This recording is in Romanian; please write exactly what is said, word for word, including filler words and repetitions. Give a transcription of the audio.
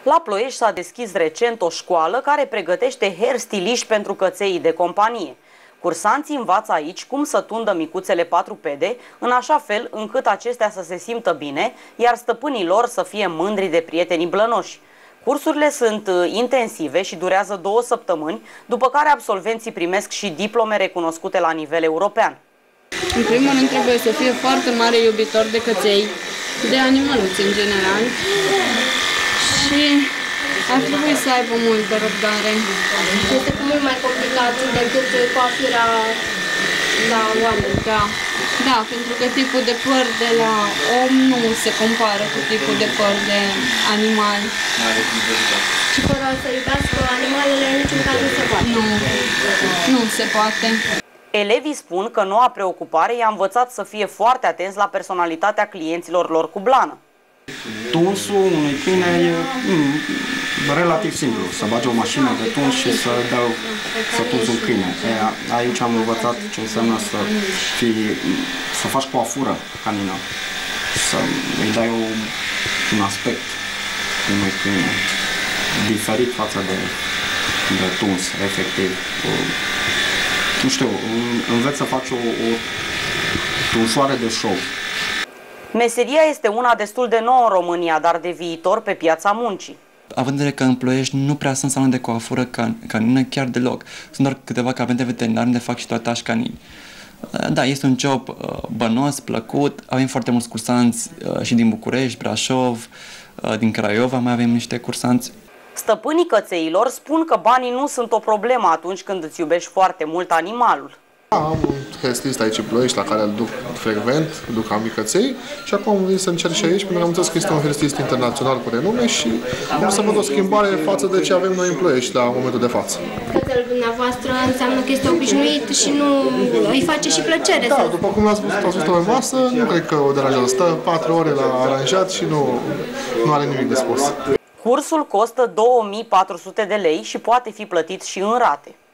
La Ploiești s-a deschis recent o școală care pregătește hairstyliști pentru căței de companie. Cursanții învață aici cum să tundă micuțele patrupede, în așa fel încât acestea să se simtă bine, iar stăpânii lor să fie mândri de prietenii blănoși. Cursurile sunt intensive și durează două săptămâni, după care absolvenții primesc și diplome recunoscute la nivel european. În primul rând trebuie să fie foarte mare iubitor de căței, de animăluți în general, și ar trebui să aibă multă răbdare. Este mult mai complicat decât coafura la oameni. Da. Da, pentru că tipul de păr de la om nu se compară cu tipul de păr de animal. Și fără să iubească animalele, în niciun caz nu se poate. Nu, nu se poate. Elevii spun că noua preocupare i-a învățat să fie foarte atenți la personalitatea clienților lor cu blană. Tunsul unui câine e mm, relativ simplu, să bagi o mașină de tuns și să dau să tunzi un câine. E, aici am învățat ce înseamnă să, fii, să faci coafură canină, să îi dai o, un aspect unui câine diferit față de, de tuns, efectiv. O, nu știu, înveți să faci o, o tunsoare de show. Meseria este una destul de nouă în România, dar de viitor pe piața muncii. Având în vedere că în Ploiești nu prea sunt salone de coafură can, canină chiar deloc. Sunt doar câteva cabinete veterinare unde fac și tratași canini. Da, este un job uh, bănos, plăcut, avem foarte mulți cursanți uh, și din București, Brașov, uh, din Craiova mai avem niște cursanți. Stăpânii cățeilor spun că banii nu sunt o problemă atunci când îți iubești foarte mult animalul. Am un hairstylist aici în Ploiești la care îl duc frecvent, îl duc amicăței și acum am venit să încerc și aici pentru că am înțeles că este un hairstylist internațional cu renume și am să văd o schimbare față de ce avem noi în Ploiești la momentul de față. Cățelul dumneavoastră înseamnă că este obișnuit și nu îi face și plăcere. Da, după cum a spus, a spus o masă, nu cred că o deranjează. Stă patru ore la aranjat și nu, nu are nimic de spus. Cursul costă două mii patru sute de lei și poate fi plătit și în rate.